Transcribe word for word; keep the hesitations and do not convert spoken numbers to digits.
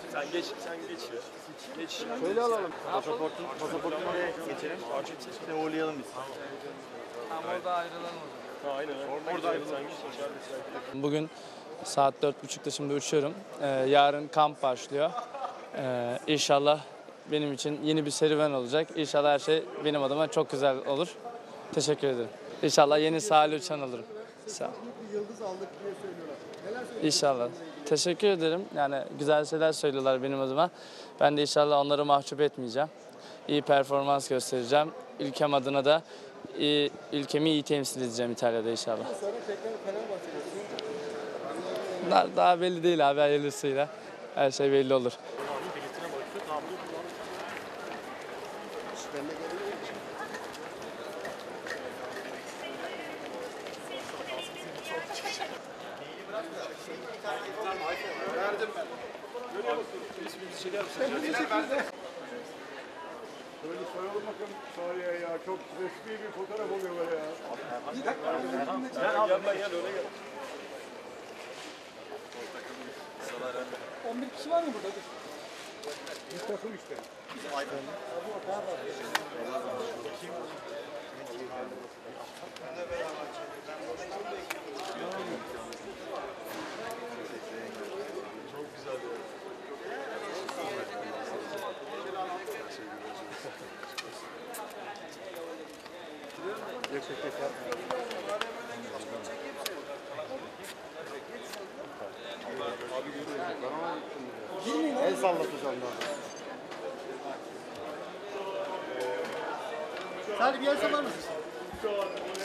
Sen geç, sen geç ya. Geç. Şöyle alalım. Pasaportun, pasaportunu oraya geçelim. İşte uğurlayalım biz. Tam orada ayrılan olur. Ha, aynen. Orada ayrılan. Sen geç. İçeride sen. Bugün saat dört buçukta şimdi uçuyorum. Ee, yarın kamp başlıyor. Ee, inşallah benim için yeni bir serüven olacak. İnşallah her şey benim adıma çok güzel olur. Teşekkür ederim. İnşallah yeni sahil uçan olurum. Sağ ol. Yıldız aldık diye söylüyorlar. Neler söylüyorsun? İnşallah. Teşekkür ederim. Yani güzel şeyler söylüyorlar benim adıma. Ben de inşallah onları mahcup etmeyeceğim. İyi performans göstereceğim. Ülkem adına da iyi, ülkemi iyi temsil edeceğim İtalya'da inşallah. Sonra tekrar Fenerbahçe'ye. Bunlar daha belli değil abi, hayırlısıyla. Her şey belli olur. Verdim ben. Görüyor musun? İsmimizi çeker misin? Böyle saralım bakalım tarihe ya. Çok resmi bir fotoğraf oluyor böyle ya. Gel gel ben gel öyle gel. on bir kişi var mı burada? Bir takım işte. El sallatacağım daha. Salih bir el sallar mısın?